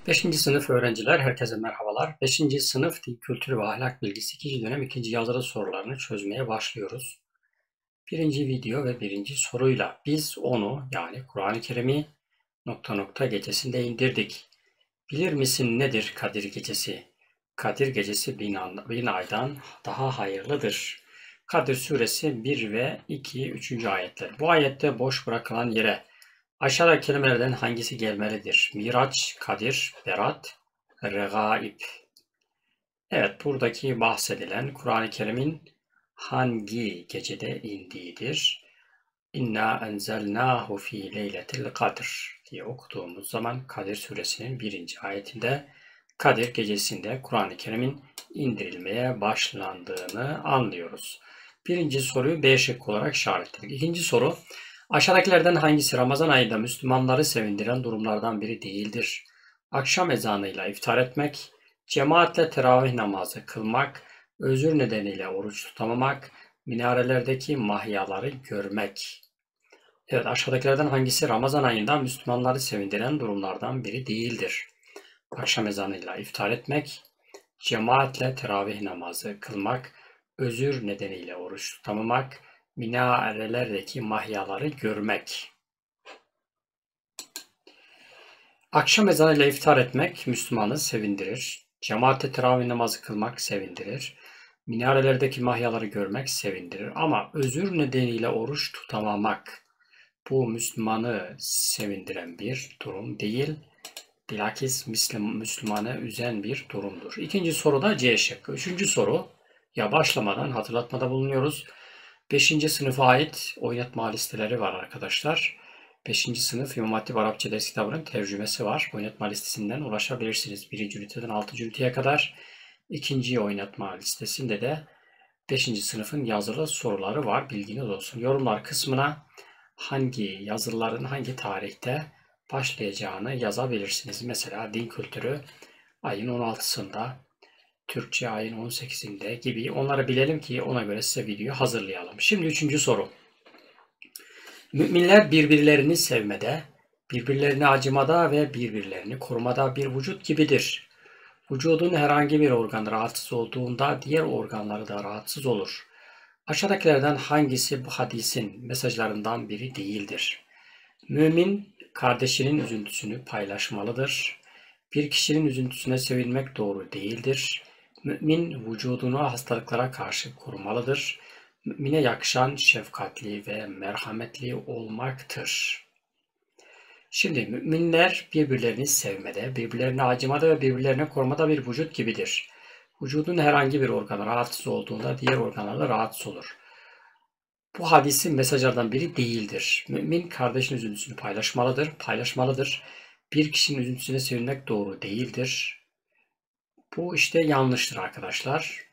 Beşinci sınıf öğrenciler, herkese merhabalar. Beşinci sınıf Dil Kültürü ve Ahlak Bilgisi 2. dönem 2. yazılı sorularını çözmeye başlıyoruz. Birinci video ve birinci soruyla biz onu yani Kur'an-ı Kerim'i gecesinde indirdik. Bilir misin nedir Kadir Gecesi? Kadir Gecesi bin aydan daha hayırlıdır. Kadir Suresi 1 ve 2, 3. ayetler. Bu ayette boş bırakılan yere aşağıdaki kelimelerden hangisi gelmelidir? Miraç, Kadir, Berat, Regaib. Evet, buradaki bahsedilen Kur'an-ı Kerim'in hangi gecede indiğidir? İnna enzelnahu fi leyletil kadr diye okuduğumuz zaman Kadir Suresinin 1. ayetinde Kadir gecesinde Kur'an-ı Kerim'in indirilmeye başlandığını anlıyoruz. Birinci soruyu B şıkkı olarak işaretledik. İkinci soru, aşağıdakilerden hangisi Ramazan ayında Müslümanları sevindiren durumlardan biri değildir? Akşam ezanıyla iftar etmek, cemaatle teravih namazı kılmak, özür nedeniyle oruç tutamamak, minarelerdeki mahyaları görmek. Evet, aşağıdakilerden hangisi Ramazan ayında Müslümanları sevindiren durumlardan biri değildir? Akşam ezanıyla iftar etmek, cemaatle teravih namazı kılmak, özür nedeniyle oruç tutamamak, minarelerdeki mahyaları görmek. Akşam ezanıyla iftar etmek Müslümanı sevindirir. Cemaatle teravih namazı kılmak sevindirir. Minarelerdeki mahyaları görmek sevindirir. Ama özür nedeniyle oruç tutamamak, bu Müslümanı sevindiren bir durum değil. Bilakis Müslümanı üzen bir durumdur. İkinci soru da C şıkkı. Üçüncü soru, ya başlamadan hatırlatmada bulunuyoruz. 5. sınıfa ait oynatma listeleri var arkadaşlar. 5. sınıf İmam Hatip Arapça ders kitabının tercümesi var. Oynatma listesinden ulaşabilirsiniz. 1. üniteden 6. üniteye kadar. İkinci oynatma listesinde de 5. sınıfın yazılı soruları var. Bilginiz olsun. Yorumlar kısmına hangi yazıların hangi tarihte başlayacağını yazabilirsiniz. Mesela din kültürü ayın 16'sında, Türkçe ayın 18'inde gibi, onları bilelim ki ona göre size video hazırlayalım. Şimdi üçüncü soru. Müminler birbirlerini sevmede, birbirlerine acımada ve birbirlerini korumada bir vücut gibidir. Vücudun herhangi bir organı rahatsız olduğunda diğer organları da rahatsız olur. Aşağıdakilerden hangisi bu hadisin mesajlarından biri değildir? Mümin kardeşinin üzüntüsünü paylaşmalıdır. Bir kişinin üzüntüsüne sevinmek doğru değildir. Mümin vücudunu hastalıklara karşı korumalıdır. Mümine yakışan şefkatli ve merhametli olmaktır. Şimdi müminler birbirlerini sevmede, birbirlerine acımada ve birbirlerine korumada bir vücut gibidir. Vücudun herhangi bir organı rahatsız olduğunda diğer organlar da rahatsız olur. Bu hadisin mesajlardan biri değildir. Mümin kardeşin üzüntüsünü paylaşmalıdır. Bir kişinin üzüntüsüne sevinmek doğru değildir. Bu işte yanlıştır arkadaşlar.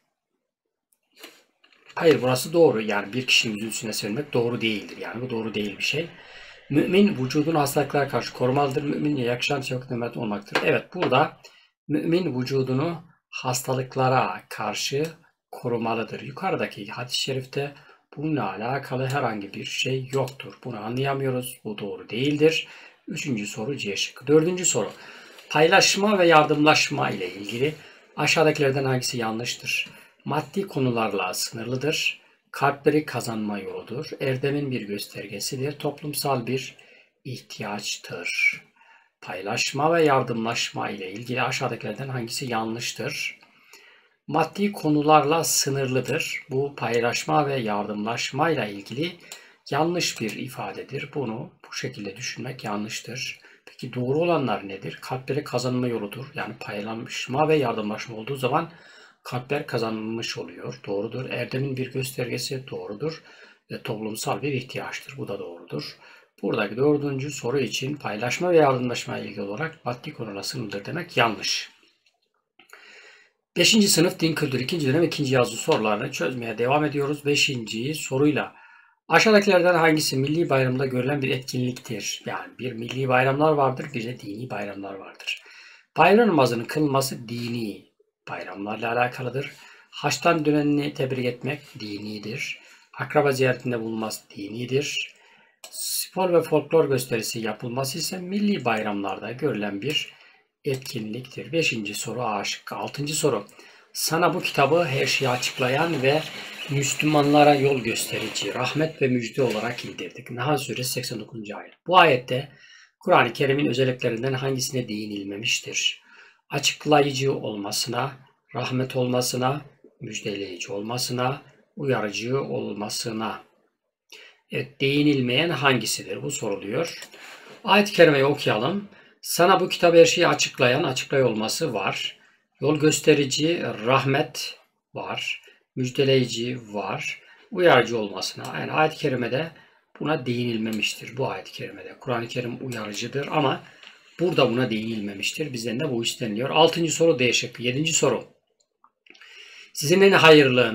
Hayır, burası doğru. Yani bir kişinin üzüntüsüne sevinmek doğru değildir. Yani bu doğru değil bir şey. Mümin vücudunu hastalıklara karşı korumalıdır. Müminle yakışan şefkat olmaktır. Evet, burada mümin vücudunu hastalıklara karşı korumalıdır. Yukarıdaki hadis-i şerifte bununla alakalı herhangi bir şey yoktur. Bunu anlayamıyoruz. Bu doğru değildir. Üçüncü soru C şıkkı. Dördüncü soru. Paylaşma ve yardımlaşma ile ilgili aşağıdakilerden hangisi yanlıştır? Maddi konularla sınırlıdır. Kalpleri kazanma yoludur. Erdemin bir göstergesidir. Toplumsal bir ihtiyaçtır. Paylaşma ve yardımlaşma ile ilgili aşağıdakilerden hangisi yanlıştır? Maddi konularla sınırlıdır. Bu paylaşma ve yardımlaşma ile ilgili yanlış bir ifadedir. Bunu bu şekilde düşünmek yanlıştır. Peki doğru olanlar nedir? Kalpleri kazanma yoludur. Yani paylaşma ve yardımlaşma olduğu zaman kalpler kazanılmış oluyor. Doğrudur. Erdemin bir göstergesi doğrudur. Ve toplumsal bir ihtiyaçtır. Bu da doğrudur. Buradaki dördüncü soru için paylaşma ve yardımlaşma ile ilgili olarak maddi konularla sınırlıdır demek yanlış. 5. sınıf din kültürü 2. dönem 2. yazılı sorularını çözmeye devam ediyoruz. 5. soruyla aşağıdakilerden hangisi milli bayramda görülen bir etkinliktir? Yani bir milli bayramlar vardır, bir de dini bayramlar vardır. Bayram namazının kılınması dini bayramlarla alakalıdır. Haçtan döneni tebrik etmek dinidir. Akraba ziyaretinde bulunması dinidir. Spor ve folklor gösterisi yapılması ise milli bayramlarda görülen bir etkinliktir. 5. soru A şıkkı. 6. soru. Sana bu kitabı her şeyi açıklayan ve Müslümanlara yol gösterici, rahmet ve müjde olarak indirdik. Nahl Suresi 89. ayet. Bu ayette Kur'an-ı Kerim'in özelliklerinden hangisine değinilmemiştir? Açıklayıcı olmasına, rahmet olmasına, müjdeleyici olmasına, uyarıcı olmasına. Evet, değinilmeyen hangisidir? Bu soruluyor. Ayet-i Kerime'yi okuyalım. Sana bu kitabı her şeyi açıklayan, açıklay olması var. Yol gösterici, rahmet var. Müjdeleyici var. Uyarıcı olmasına. Yani ayet-i kerimede buna değinilmemiştir. Bu ayet-i kerimede. Kur'an-ı Kerim uyarıcıdır ama burada buna değinilmemiştir. Bizden de bu isteniliyor. 6. soru D şıkkı. 7. soru. Sizin en hayırlınız ...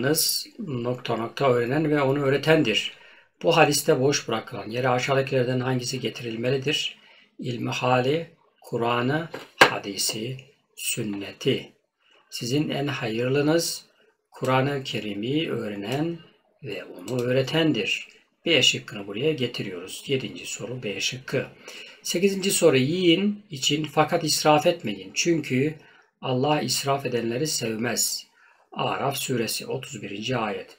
öğrenen ve onu öğretendir. Bu hadiste boş bırakılan yere aşağıdakilerden hangisi getirilmelidir? İlmi hali, Kur'an'ı, hadisi, sünneti. Sizin en hayırlınız Kur'an-ı Kerim'i öğrenen ve onu öğretendir. B şıkkını buraya getiriyoruz. 7. soru B şıkkı. 8. soru yiyin için fakat israf etmeyin. Çünkü Allah israf edenleri sevmez. Araf suresi 31. ayet.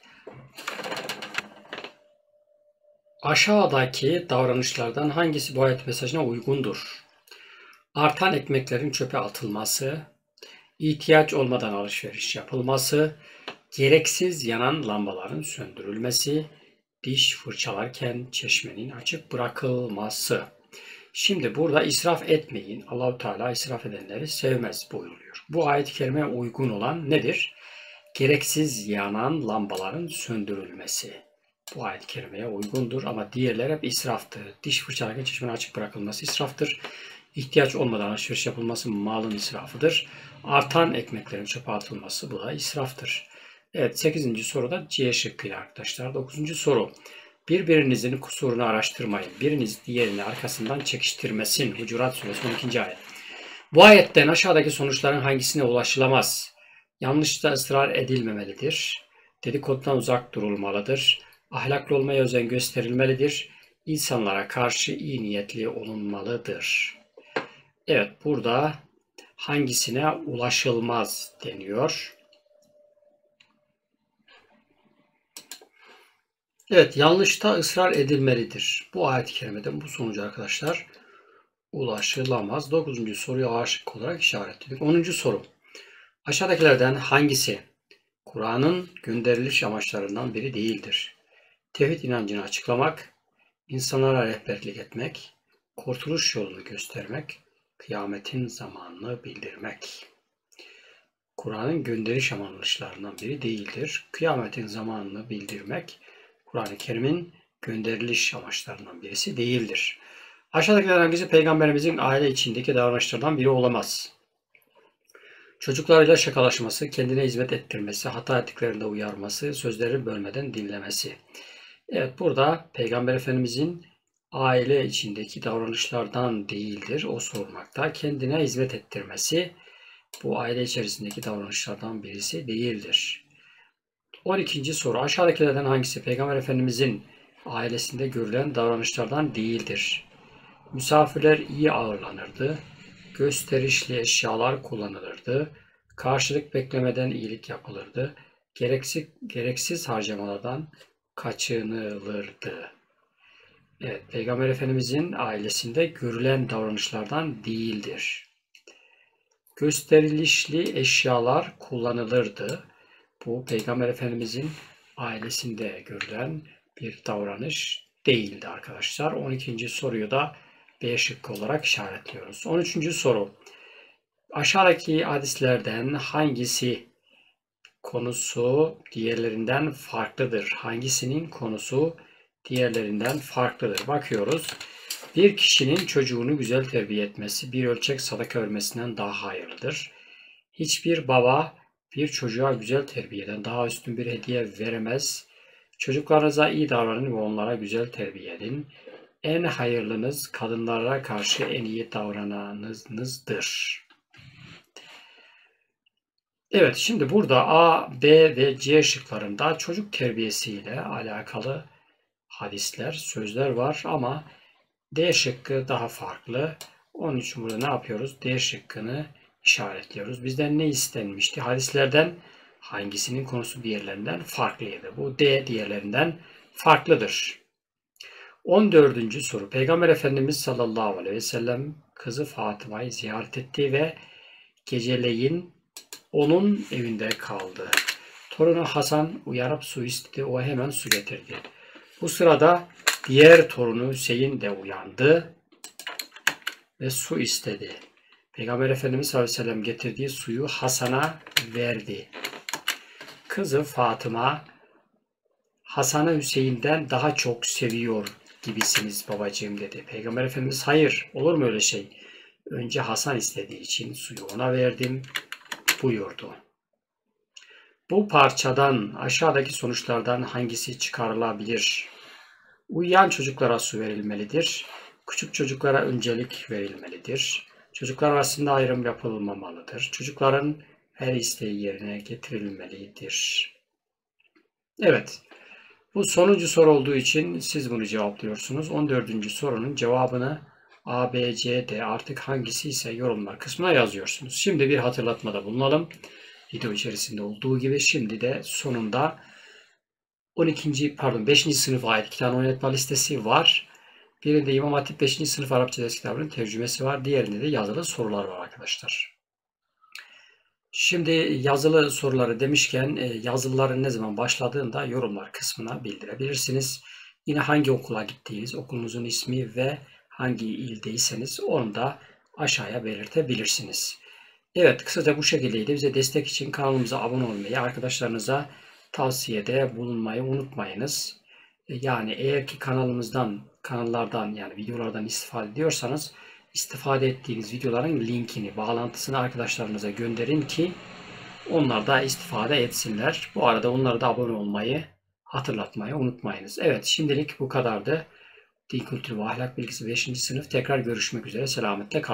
Aşağıdaki davranışlardan hangisi bu ayet mesajına uygundur? Artan ekmeklerin çöpe atılması, ihtiyaç olmadan alışveriş yapılması, gereksiz yanan lambaların söndürülmesi, diş fırçalarken çeşmenin açık bırakılması. Şimdi burada israf etmeyin. Allah-u Teala israf edenleri sevmez buyuruluyor. Bu ayet-i kerimeye uygun olan nedir? Gereksiz yanan lambaların söndürülmesi. Bu ayet-i kerimeye uygundur ama diğerleri hep israftır. Diş fırçalarken çeşmenin açık bırakılması israftır. İhtiyaç olmadan alışveriş yapılması malın israfıdır. Artan ekmeklerin çöpe atılması bu da israftır. Evet, 8. soruda C şıkkıyla arkadaşlar. 9. soru. Birbirinizin kusurunu araştırmayın. Biriniz diğerini arkasından çekiştirmesin. Hucurat suresi 12. ayet. Bu ayetten aşağıdaki sonuçların hangisine ulaşılamaz? Yanlışta ısrar edilmemelidir. Dedikodudan uzak durulmalıdır. Ahlaklı olmaya özen gösterilmelidir. İnsanlara karşı iyi niyetli olunmalıdır. Evet, burada hangisine ulaşılmaz deniyor. Evet, yanlışta ısrar edilmelidir. Bu ayet-i kerimeden bu sonucu arkadaşlar ulaşılamaz. 9. soruyu A şıkkı olarak işaretledik. 10. soru. Aşağıdakilerden hangisi Kur'an'ın gönderiliş amaçlarından biri değildir? Tevhid inancını açıklamak, insanlara rehberlik etmek, kurtuluş yolunu göstermek, kıyametin zamanını bildirmek. Kur'an'ın gönderiş amaçlarından biri değildir. Kıyametin zamanını bildirmek, Kur'an-ı Kerim'in gönderiliş amaçlarından birisi değildir. Aşağıdakilerden hangisi Peygamberimizin aile içindeki davranışlardan biri olamaz? Çocuklarıyla şakalaşması, kendine hizmet ettirmesi, hata ettiklerinde uyarması, sözleri bölmeden dinlemesi. Evet, burada Peygamber Efendimizin aile içindeki davranışlardan değildir. O sorulmakta. Kendine hizmet ettirmesi bu aile içerisindeki davranışlardan birisi değildir. 12. soru. Aşağıdakilerden hangisi Peygamber Efendimizin ailesinde görülen davranışlardan değildir? Misafirler iyi ağırlanırdı. Gösterişli eşyalar kullanılırdı. Karşılık beklemeden iyilik yapılırdı. Gereksiz harcamalardan kaçınılırdı. Evet, Peygamber Efendimizin ailesinde görülen davranışlardan değildir. Gösterişli eşyalar kullanılırdı. Bu Peygamber Efendimizin ailesinde görülen bir davranış değildi arkadaşlar. 12. soruyu da B şıkkı olarak işaretliyoruz. 13. soru. Aşağıdaki hadislerden hangisi konusu diğerlerinden farklıdır? Hangisinin konusu diğerlerinden farklıdır? Bakıyoruz. Bir kişinin çocuğunu güzel terbiye etmesi bir ölçek sadaka vermesinden daha hayırlıdır. Hiçbir baba bir çocuğa güzel terbiyeden daha üstün bir hediye veremez. Çocuklarınıza iyi davranın ve onlara güzel terbiye edin. En hayırlınız kadınlara karşı en iyi davrananınızdır. Evet, şimdi burada A, B ve C şıklarında çocuk terbiyesiyle alakalı hadisler, sözler var ama D şıkkı daha farklı. Onun için burada ne yapıyoruz? D şıkkını işaretliyoruz. Bizden ne istenmişti? Hadislerden hangisinin konusu diğerlerinden farklıydı? Bu D diğerlerinden farklıdır. 14. soru. Peygamber Efendimiz sallallahu aleyhi ve sellem kızı Fatıma'yı ziyaret etti ve geceleyin onun evinde kaldı. Torunu Hasan uyarıp su istedi. O hemen su getirdi. Bu sırada diğer torunu Hüseyin de uyandı ve su istedi. Peygamber Efendimiz sallallahu aleyhi ve sellem getirdiği suyu Hasan'a verdi. Kızı Fatıma, Hasan'ı Hüseyin'den daha çok seviyor gibisiniz babacığım dedi. Peygamber Efendimiz hayır olur mu öyle şey? Önce Hasan istediği için suyu ona verdim buyurdu. Bu parçadan aşağıdaki sonuçlardan hangisi çıkarılabilir? Uyuyan çocuklara su verilmelidir. Küçük çocuklara öncelik verilmelidir. Çocuklar arasında ayrım yapılmamalıdır. Çocukların her isteği yerine getirilmelidir. Evet. Bu sonuncu soru olduğu için siz bunu cevaplıyorsunuz. 14. sorunun cevabını A, B, C, D artık hangisi ise yorumlar kısmına yazıyorsunuz. Şimdi bir hatırlatmada bulunalım. Video içerisinde olduğu gibi şimdi de sonunda 5. sınıfa ait 2 tane oynatma listesi var. Birinde İmam Hatip 5. sınıf Arapça ders kitabının tercümesi var. Diğerinde de yazılı sorular var arkadaşlar. Şimdi yazılı soruları demişken yazılıların ne zaman başladığında yorumlar kısmına bildirebilirsiniz. Yine hangi okula gittiğiniz, okulunuzun ismi ve hangi ildeyseniz onu da aşağıya belirtebilirsiniz. Evet, kısaca bu şekildeydi. Bize destek için kanalımıza abone olmayı, arkadaşlarınıza tavsiyede bulunmayı unutmayınız. Yani eğer ki kanallardan yani videolardan istifade ediyorsanız istifade ettiğiniz videoların linkini, bağlantısını arkadaşlarınıza gönderin ki onlar da istifade etsinler. Bu arada onlara da abone olmayı hatırlatmayı unutmayınız. Evet, şimdilik bu kadardı. Din Kültürü ve Ahlak Bilgisi 5. sınıf. Tekrar görüşmek üzere. Selametle kalın.